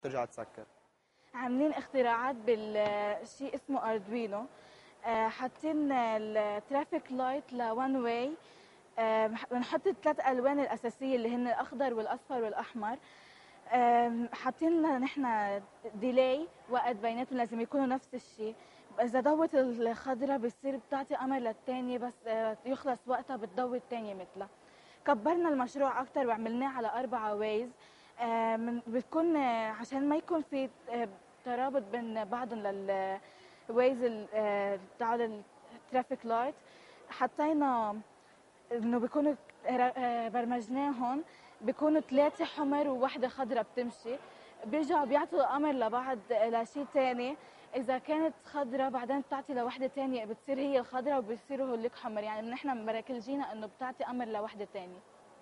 ترجع تسكر. عاملين اختراعات بالشيء اسمه اردوينو. حاطين الترافيك لايت لوان واي. بنحط الثلاث الوان الاساسيه اللي هن الاخضر والاصفر والاحمر. حاطين لنا نحن ديلاي وقت بيناتهم لازم يكونوا نفس الشيء. اذا ضوت الخضراء بتصير بتعطي امر للثانيه، بس يخلص وقتها بتضوي الثانيه مثلها. كبرنا المشروع اكثر وعملناه على 4 ويز. بتكون عشان ما يكون في ترابط بين بعضهم للويز تاع الترافيك لايت. حطينا انه بيكونوا برمجناهم بيكونوا 3 حمر ووحده خضراء بتمشي. بيرجعوا بيعطوا امر لبعض لشيء ثاني. اذا كانت خضراء بعدين بتعطي لوحده ثانيه بتصير هي الخضراء وبيصيروا هوليك حمر، يعني نحن مركلجينا انه بتعطي امر لوحده ثانيه.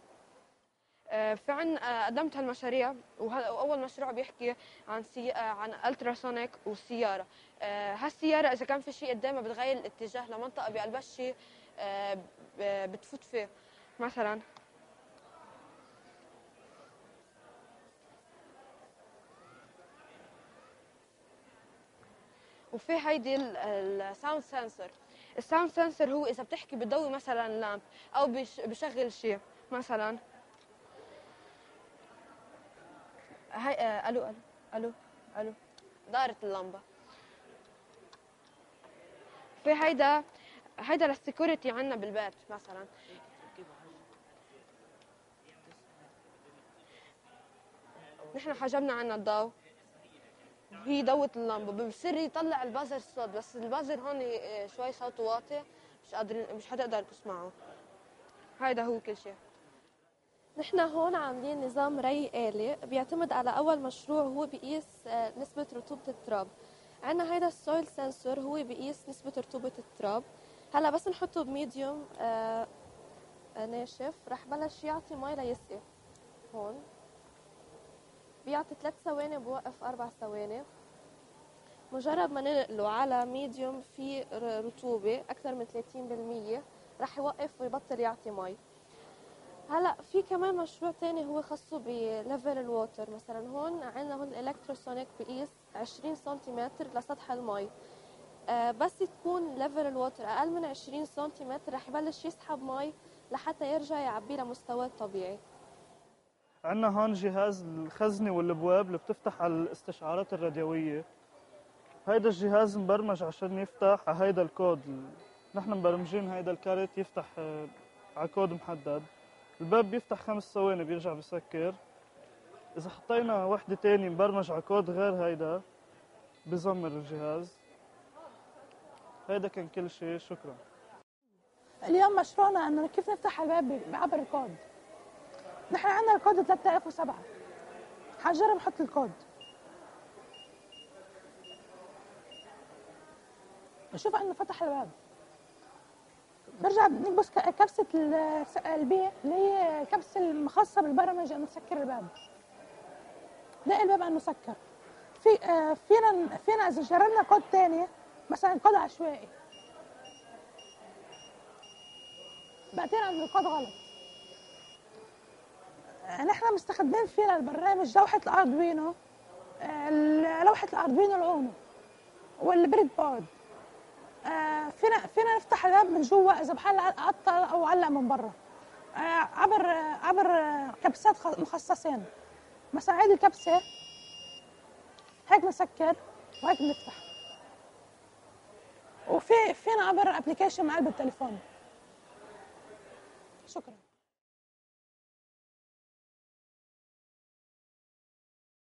في عنا قدمت هالمشاريع، واول مشروع بيحكي عن التراسونيك والسياره. هالسياره اذا كان في شيء قدامها بتغير الاتجاه لمنطقه بقلبها الشيء بتفوت فيه مثلا. وفي هيدي الساوند سنسور. الساوند سنسور هو اذا بتحكي بضوي مثلا لامب او بشغل شيء مثلا. هاي الو الو الو الو دارت اللمبه. في هيدا للسكيورتي عندنا بالبيت مثلا. نحن حجبنا عنا الضوء، هي ضوت اللمبه، بصير يطلع البازر الصوت، بس البازر هون شوي صوته واطي، مش حتقدر تسمعه. هيدا هو كل شيء. نحن هون عاملين نظام ري آلي بيعتمد على أول مشروع هو بيقيس نسبة رطوبة التراب. عنا هيدا السويل سنسور هو بيقيس نسبة رطوبة التراب. هلا بس نحطه بميديوم ناشف رح بلش يعطي مي ليسقي. هون بيعطي 3 ثواني بوقف 4 ثواني. مجرد ما ننقله على ميديوم في رطوبة أكثر من 30% رح يوقف ويبطل يعطي مي. هلا في كمان مشروع تاني هو خاصه بليفل الووتر. مثلا هون عندنا هون الالكتروسونيك بقيس 20 سنتيمتر لسطح المي. بس تكون ليفل الووتر اقل من 20 سنتيمتر رح يبلش يسحب مي لحتى يرجع يعبي لمستواه الطبيعي. عندنا هون جهاز الخزنة والابواب اللي بتفتح على الاستشعارات الراديوية. هيدا الجهاز مبرمج عشان يفتح على هيدا الكود. نحن مبرمجين هيدا الكارت يفتح على كود محدد. الباب بيفتح 5 ثواني بيرجع بسكر. إذا حطينا وحدة تاني مبرمج على كود غير هيدا بزمر الجهاز. هيدا كان كل شيء، شكرا. اليوم مشروعنا انه كيف نفتح الباب عبر الكود. نحن عندنا الكود 3007. حنجرب نحط الكود نشوف انه فتح الباب. برجع نلبس كبسة البي اللي هي كبسة المخصصة بالبرمجة انه تسكر الباب. نلاقي الباب انه سكر. فينا اذا جربنا كود ثاني مثلا كود عشوائي بعدين عند الكود غلط. نحن مستخدمين فينا البرنامج لوحة الاردوينو، لوحة الاردوينو الاونو والبريد بورد. فينا نفتح الباب من جوا اذا بحال عطل او علق من برا عبر كبسات مخصصين. مثلا هيدي الكبسه هيك نسكر وهيك بنفتح. فينا عبر ابلكيشن مع قلب التليفون. شكرا.